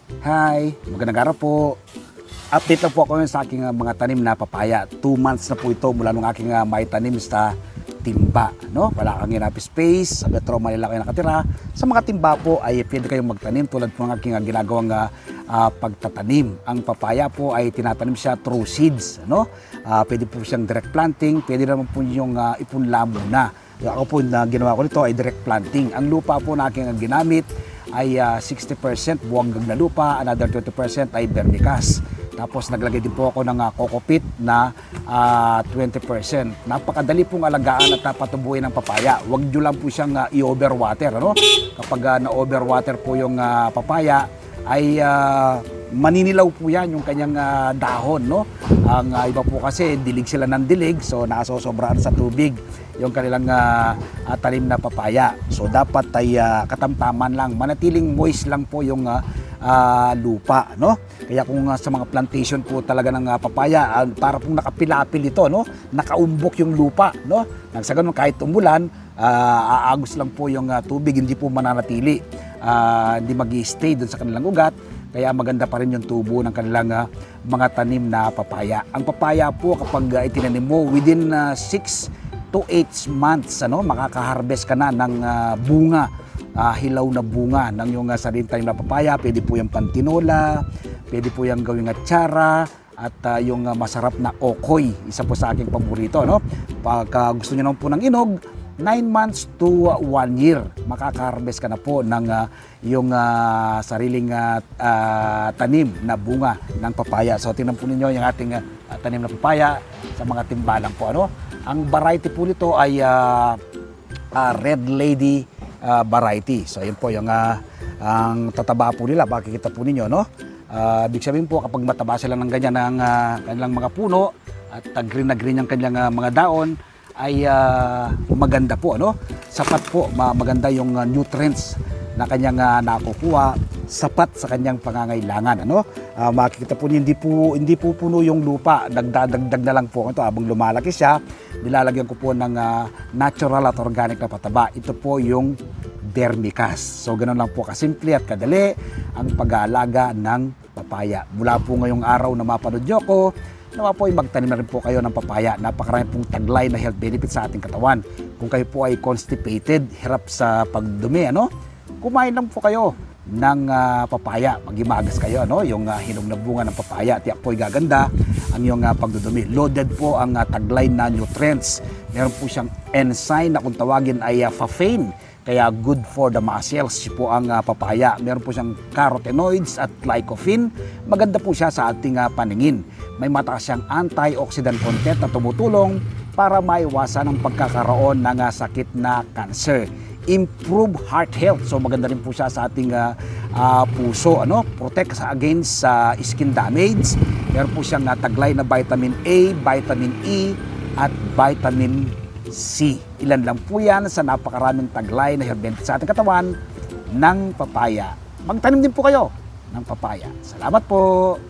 Hi, magandang araw po. Update lang po ako sa aking mga tanim na papaya. 2 months na po ito mula nung aking may tanim sa timba. No? Wala kang enough space, sa Metro Manila kayo nakatira. Sa mga timba po ay pwede kayong magtanim tulad po ng aking ginagawang pagtatanim. Ang papaya po ay tinatanim siya through seeds. No? Pwede po siyang direct planting, pwede naman po yung ipunla muna. Ako po na ginawa ko nito ay direct planting. Ang lupa po na aking ginamit ay 60% buwanggag na lupa, another 20% ay vermicast. Tapos naglagay din po ako ng coco peat na 20%. Napakadali pong alagaan at patubuhin ng papaya. Huwag nyo lang po siyang i-overwater. Ano? Kapag na-overwater po yung papaya, ay maninilaw po yan yung kanyang dahon. No? Ang iba po kasi, dilig sila ng dilig, so nakasosobraan sa tubig yung kanilang talim na papaya. So dapat ay katamtaman lang, manatiling moist lang po yung lupa, no? Kaya kung sa mga plantation po talaga ng papaya, para pong nakapilapil ito, no? Nakaumbok yung lupa, no? Nang sa ganun kahit umulan, aagos lang po yung tubig, hindi po mananatili, hindi mag-i-stay dun sa kanilang ugat. Kaya maganda pa rin yung tubo ng kanilang mga tanim na papaya. Ang papaya po kapag itinanim mo within 6 to 8 months, ano, makaka-harvest ka na ng bunga, hilaw na bunga ng yung sariling tanim na papaya. Pwede po yung pantinola, pwede po yung gawing atsara, at yung masarap na okoy, isa po sa aking paborito. No? Pag gusto nyo naman po ng inog, 9 months to 1 year, makaka-harvest ka na po ng yung sariling tanim na bunga ng papaya. So tingnan po ninyo yung ating tanim na papaya sa mga timbalang po. Ano? Ang variety po nito ay Red Lady variety. So ayun po yung ang tataba po nila, makikita po ninyo, no? Ibig sabihin po kapag mataba sila ng ganyan ng kanilang mga puno at green na green yung kanilang mga daon, ay maganda po, ano? Sapat po, maganda yung nutrients na kanyang nakukuha, sapat sa kanyang pangangailangan, ano? Makikita po niyo, hindi po puno yung lupa, dagdag na lang po ito habang lumalaki siya. Nilalagyan ko po ng natural at organic na pataba. Ito po yung vermicast. So ganoon lang po kasimple at kadali ang pag-aalaga ng papaya. Mula po ngayong araw na mapanood nyo ko, nawa po ay magtanim na rin po kayo ng papaya. Napakarami pong taglay na health benefits sa ating katawan. Kung kayo po ay constipated, hirap sa pagdumi, ano? Kumain lang po kayo ng papaya. Magimagas kayo, ano? Yung hinog na bunga ng papaya, tiyak po ay gaganda ang yung pagdudumi. Loaded po ang taglay na nutrients. Meron po siyang enzyme na kung tawagin ay fafain. Kaya good for the muscles po ang papaya. Meron po siyang carotenoids at lycopene. Maganda po siya sa ating paningin. May mataas siyang antioxidant content na tumutulong para maiwasan ang pagkakaroon ng sakit na cancer. Improve heart health. So maganda rin po siya sa ating puso. Ano? Protect against skin damage. Meron po siyang taglay na vitamin A, vitamin E at vitamin C. Ilan lang po yan sa napakaraming taglay na health benefits sa ating katawan ng papaya. Magtanim din po kayo ng papaya. Salamat po!